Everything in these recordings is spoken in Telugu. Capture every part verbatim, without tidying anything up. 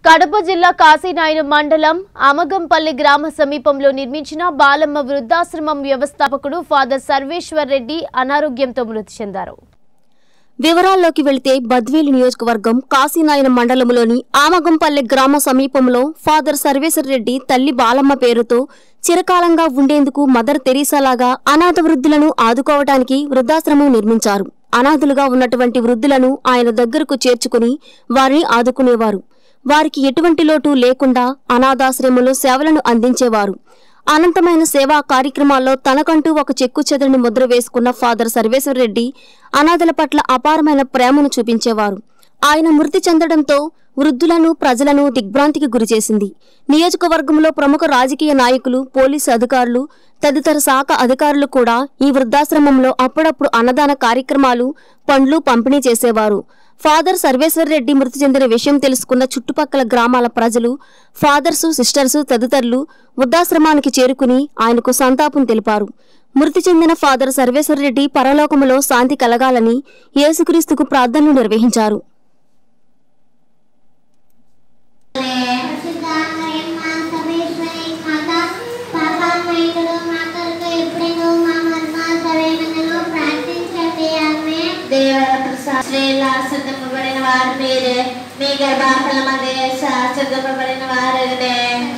కడప జిల్లా కాశీనాయన మండలం అమగంపల్లి గ్రామ సమీపంలో నిర్మించిన బాలమ్మ వృద్ధాశ్రమం వ్యవస్థాపకుడు ఫాదర్ సర్వేశ్వర్ రెడ్డి అనారోగ్యంతో మృతి చెందారు. వివరాల్లోకి వెళితే బద్వేలు నియోజకవర్గం కాశీనాయన మండలంలోని ఆమగంపల్లి గ్రామ సమీపంలో ఫాదర్ సర్వేశ్వర్ రెడ్డి తల్లి బాలమ్మ పేరుతో చిరకాలంగా ఉండేందుకు మదర్ తెరీసాలాగా అనాథ వృద్ధులను ఆదుకోవడానికి వృద్ధాశ్రమం నిర్మించారు. అనాథులుగా ఉన్నటువంటి వృద్ధులను ఆయన దగ్గరకు చేర్చుకుని వారిని ఆదుకునేవారు. వారికి ఎటువంటి లోటు లేకుండా అనాథాశ్రమంలో సేవలను అందించేవారు. అనంతమైన సేవా కార్యక్రమాల్లో తనకంటూ ఒక చెక్కు చెదరని ముద్ర వేసుకున్న ఫాదర్ సర్వేశ్వర్ రెడ్డి అనాథల పట్ల అపారమైన ప్రేమను చూపించేవారు. ఆయన మృతి చెందడంతో వృద్ధులను ప్రజలను దిగ్భ్రాంతికి గురిచేసింది. నియోజకవర్గంలో ప్రముఖ రాజకీయ నాయకులు, పోలీసు అధికారులు తదితర శాఖ అధికారులు కూడా ఈ వృద్ధాశ్రమంలో అప్పుడప్పుడు అన్నదాన కార్యక్రమాలు, పండ్లు పంపిణీ చేసేవారు. ఫాదర్ సర్వేశ్వర్ రెడ్డి మృతి చెందిన విషయం తెలుసుకున్న చుట్టుపక్కల గ్రామాల ప్రజలు, ఫాదర్సు, సిస్టర్సు తదితరులు వృద్ధాశ్రమానికి చేరుకుని ఆయనకు సంతాపం తెలిపారు. మృతి చెందిన ఫాదర్ సర్వేశ్వర్ రెడ్డి పరలోకములో శాంతి కలగాలని యేసుక్రీస్తుకు ప్రార్థనలు నిర్వహించారు. శాశ్వతపబడిన వారు మీరే, మీ గర్భఫల మధ్య శాశ్వతపబడిన వారే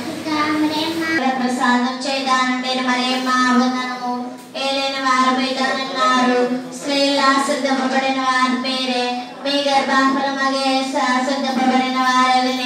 ప్రసాదం చేయడానంటే మరే మా వందనము ఏలైన వారు మీదన్నారు. స్త్రీలా సిద్ధపబడిన వారు మీరే, మీ గర్భఫల మధ్య శాశ్వతపబడిన వారే